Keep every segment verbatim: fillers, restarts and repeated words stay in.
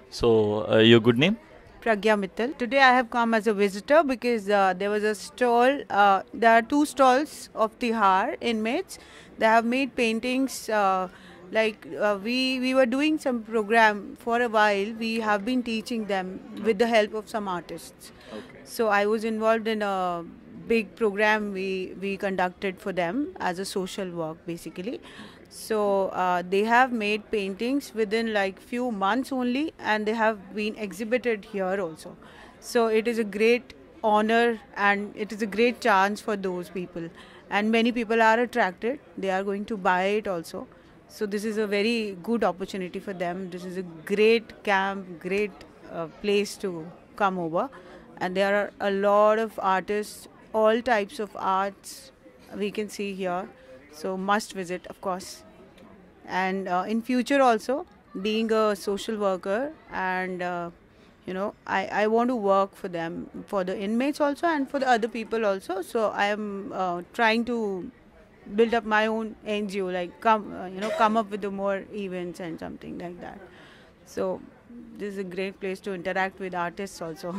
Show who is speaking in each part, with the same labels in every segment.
Speaker 1: So, uh, your good name?
Speaker 2: Pragya Mittal. Today I have come as a visitor because uh, there was a stall. Uh, there are two stalls of Tihar inmates. They have made paintings. Uh, like uh, we we were doing some program for a while. We have been teaching them with the help of some artists.
Speaker 1: Okay.
Speaker 2: So I was involved in a big program we we conducted for them as a social work basically. So uh, they have made paintings within like few months only, and they have been exhibited here also. So it is a great honor and it is a great chance for those people. And many people are attracted. They are going to buy it also. So this is a very good opportunity for them. This is a great camp, great uh, place to come over. And there are a lot of artists, all types of arts we can see here. So must visit, of course. And uh, in future also, being a social worker, and uh, you know, I, I want to work for them, for the inmates also and for the other people also. So I am uh, trying to build up my own N G O, like come uh, you know come up with the more events and something like that. So this is a great place to interact with artists also.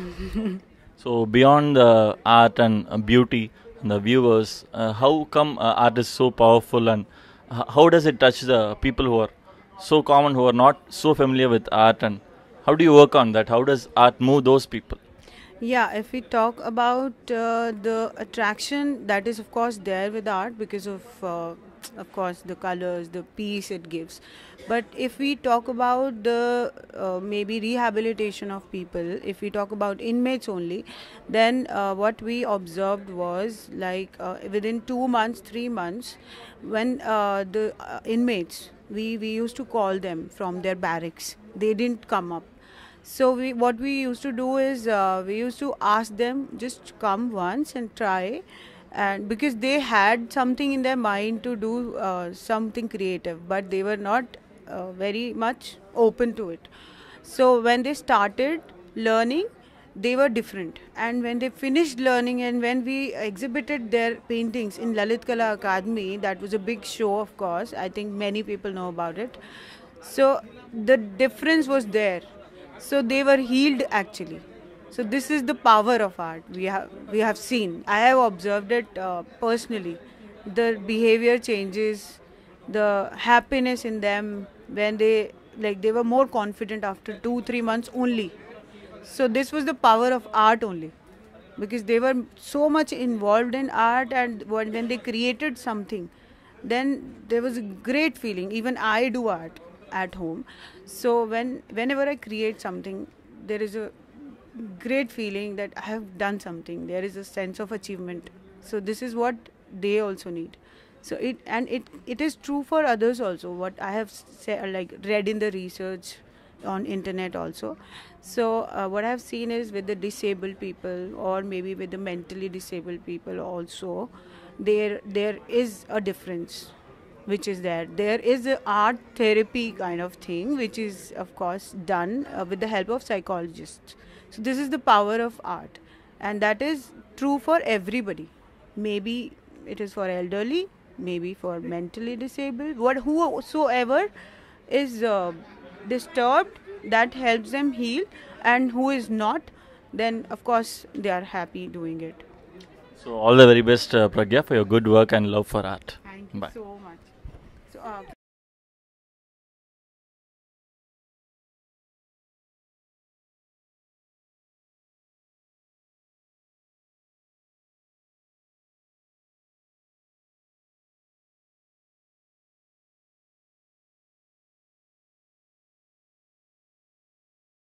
Speaker 1: So, beyond the art and uh, beauty and the viewers, uh, how come uh, art is so powerful, and h- how does it touch the people who are so common, who are not so familiar with art, and how do you work on that? How does art move those people?
Speaker 2: Yeah, if we talk about uh, the attraction, that is of course there with art because of, uh, of course, the colors, the peace it gives. But if we talk about the uh, maybe rehabilitation of people, if we talk about inmates only, then uh, what we observed was like uh, within two months, three months, when uh, the uh, inmates, we, we used to call them from their barracks, they didn't come up. So we, what we used to do is uh, we used to ask them just come once and try, and because they had something in their mind to do uh, something creative, but they were not uh, very much open to it. So when they started learning, they were different, and when they finished learning and when we exhibited their paintings in Lalit Kala Academy, that was a big show, of course. I think many people know about it. So the difference was there, so they were healed actually. So this is the power of art we have we have seen. I have observed it uh, personally. The behavior changes, the happiness in them when they, like, they were more confident after two three months only. So this was the power of art only, because they were so much involved in art, and when, when they created something, then there was a great feeling. Even I do art at home, so when whenever I create something, there is a great feeling that I have done something. There is a sense of achievement. So this is what they also need. So it and it it is true for others also. What I have say, like read in the research on internet also. So uh, what I have seen is with the disabled people, or maybe with the mentally disabled people also, there there is a difference which is there. There is a art therapy kind of thing, which is of course done uh, with the help of psychologists. So this is the power of art, and that is true for everybody. Maybe it is for elderly, maybe for mentally disabled, what whosoever is uh, disturbed, that helps them heal, and who is not, then of course they are happy doing it.
Speaker 1: So, all the very best, uh, Pragya, for your good work and love for art.
Speaker 2: Thank you
Speaker 1: Bye.
Speaker 2: so